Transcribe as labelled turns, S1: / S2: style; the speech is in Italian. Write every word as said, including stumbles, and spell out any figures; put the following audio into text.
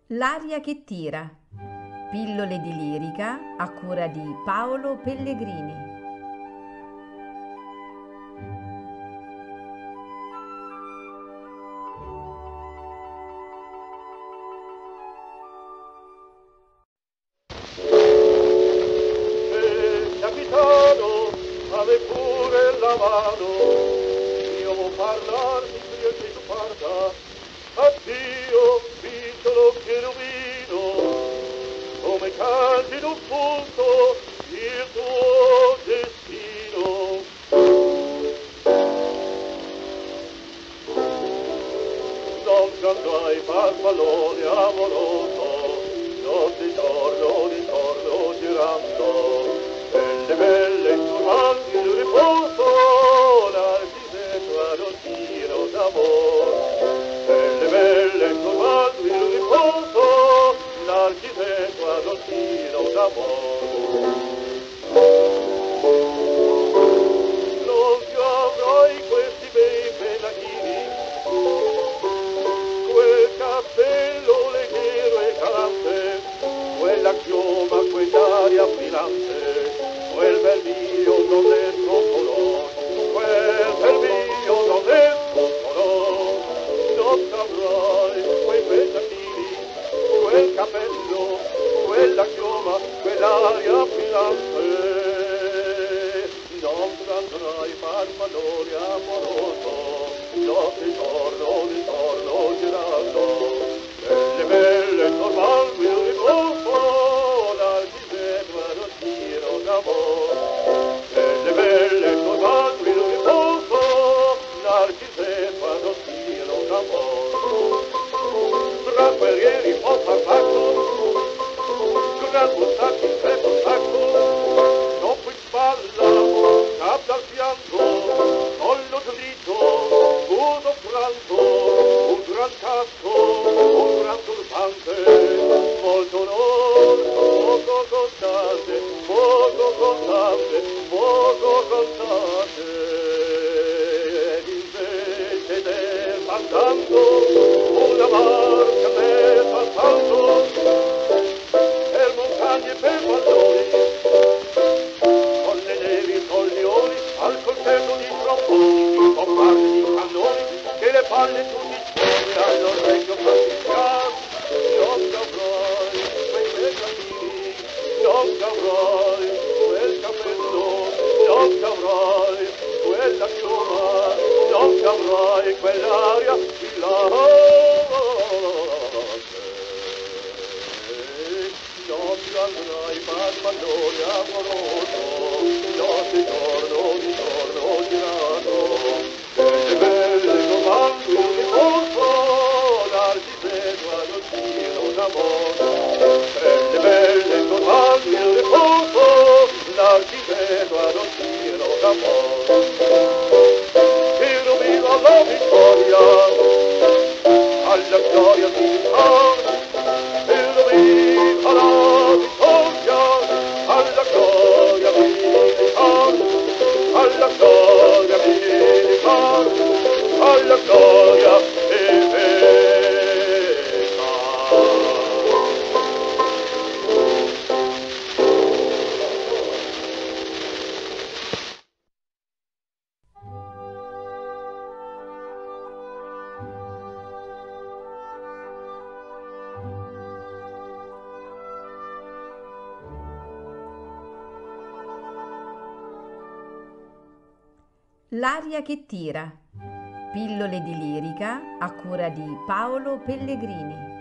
S1: L'aria che tira. Pillole di lirica a cura di Paolo Pellegrini.
S2: Eh, capitano, ave pure la mano, io vuol parlarmi prima che tu parta. Addio, piccolo cherubino, come canti d'un punto il tuo destino. Non cantai farfallone amoroso, notte e giorno d'intorno girando, belle belle turbanti di riposo, l'architetto ad un tiro d'amor. Belle belle turbanti di riposo, l'architetto ad un tiro d'amor. Non più avrai questi bei pennacchini, quel cappello leggero e galante, quella chioma, quell'aria brillante, quel bel mio non è troppo, quel bel mio non è troppo, non avrai quei pennacchini, quel cappello, quella chioma, quell'aria brillante. Non andrai farfallone amoroso, notte e giorno d'intorno girando, belle belle tornando il riposo, l'architetto ad un tiro d'amor. Belle belle tornando il riposo, l'architetto ad un tiro d'amor. Tra guerrieri ho parlato, gran buttati in freddo sacco, dopo in spalla, cap dal fianco, collo dritto, uno franco, un gran casco, un gran turbante, molto onor, poco costante, poco costante, poco costante. Ed invece del mandando, una barca messa al salto, per montagne e per valloni, con le nevi, con leoni, al coltello di tromboni, di bombarde, di cannoni, che le palle tutti suoni all'orecchio partigiano. Non avrai quei pennacchini, non avrai quel cappello, non avrai quella chioma, non avrai quell'aria brillante. Non andrai farfallone amoroso, notte e giorno di giorno girato, belle belle comando il riposo, l'architetto ad un tiro d'amor. Belle belle comando il riposo, l'architetto ad un tiro d'amor. Tiro viva la vittoria, alla gloria militare, tiro viva la vittoria, alla gloria militare, alla gloria militare, alla gloria militare.
S1: L'aria che tira. Pillole di lirica a cura di Paolo Pellegrini.